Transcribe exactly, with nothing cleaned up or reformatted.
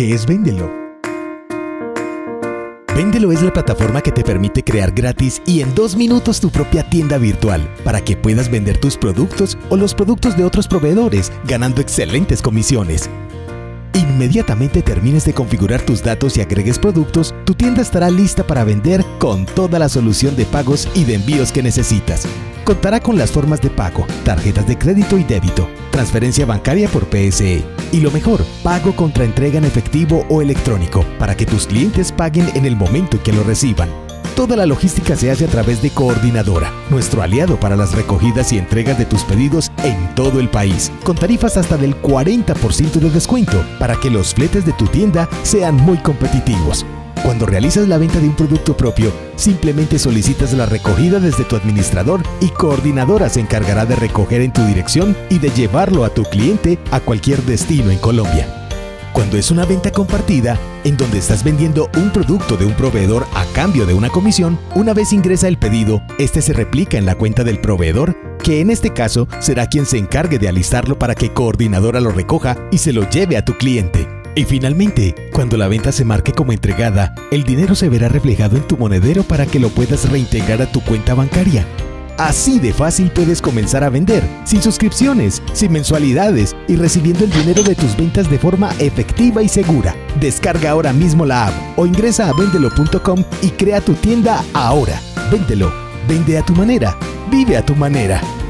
¿Qué es Véndelo? Véndelo es la plataforma que te permite crear gratis y en dos minutos tu propia tienda virtual para que puedas vender tus productos o los productos de otros proveedores, ganando excelentes comisiones. Inmediatamente termines de configurar tus datos y agregues productos, tu tienda estará lista para vender con toda la solución de pagos y de envíos que necesitas. Contará con las formas de pago, tarjetas de crédito y débito, transferencia bancaria por P S E y lo mejor, pago contra entrega en efectivo o electrónico para que tus clientes paguen en el momento en que lo reciban. Toda la logística se hace a través de Coordinadora, nuestro aliado para las recogidas y entregas de tus pedidos en todo el país, con tarifas hasta del cuarenta por ciento de descuento para que los fletes de tu tienda sean muy competitivos. Cuando realizas la venta de un producto propio, simplemente solicitas la recogida desde tu administrador y Coordinadora se encargará de recoger en tu dirección y de llevarlo a tu cliente a cualquier destino en Colombia. Cuando es una venta compartida, en donde estás vendiendo un producto de un proveedor a cambio de una comisión, una vez ingresa el pedido, este se replica en la cuenta del proveedor, que en este caso será quien se encargue de alistarlo para que Coordinadora lo recoja y se lo lleve a tu cliente. Y finalmente, cuando la venta se marque como entregada, el dinero se verá reflejado en tu monedero para que lo puedas reintegrar a tu cuenta bancaria. Así de fácil puedes comenzar a vender, sin suscripciones, sin mensualidades y recibiendo el dinero de tus ventas de forma efectiva y segura. Descarga ahora mismo la app o ingresa a vendelo punto com y crea tu tienda ahora. Véndelo, vende a tu manera, vive a tu manera.